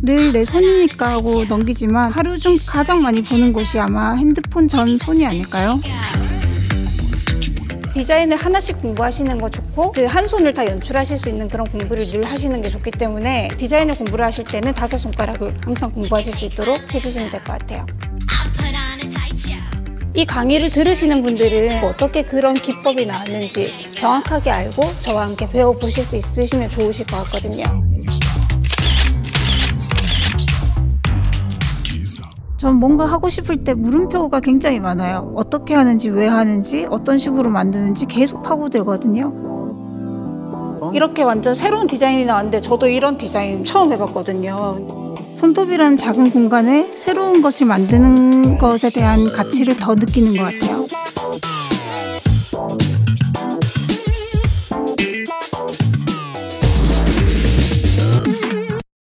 늘 내 손이니까 하고 넘기지만 하루 중 가장 많이 보는 곳이 아마 핸드폰 전 손이 아닐까요? 디자인을 하나씩 공부하시는 거 좋고 그 한 손을 다 연출하실 수 있는 그런 공부를 늘 하시는 게 좋기 때문에 디자인을 공부를 하실 때는 5손가락을 항상 공부하실 수 있도록 해주시면 될 것 같아요. 이 강의를 들으시는 분들은 어떻게 그런 기법이 나왔는지 정확하게 알고 저와 함께 배워보실 수 있으시면 좋으실 것 같거든요. 전 뭔가 하고 싶을 때 물음표가 굉장히 많아요. 어떻게 하는지, 왜 하는지, 어떤 식으로 만드는지 계속 파고들거든요. 이렇게 완전 새로운 디자인이 나왔는데 저도 이런 디자인 처음 해봤거든요. 손톱이라는 작은 공간에 새로운 것을 만드는 것에 대한 가치를 더 느끼는 것 같아요.